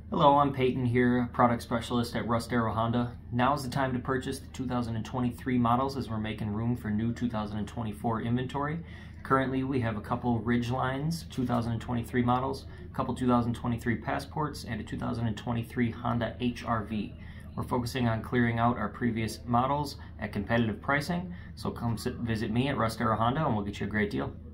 Hello, I'm Peyton here, product specialist at Russ Darrow Honda. Now is the time to purchase the 2023 models as we're making room for new 2024 inventory. Currently, we have a couple Ridgelines 2023 models, a couple 2023 Passports, and a 2023 Honda HR-V. We're focusing on clearing out our previous models at competitive pricing, so come visit me at Russ Darrow Honda and we'll get you a great deal.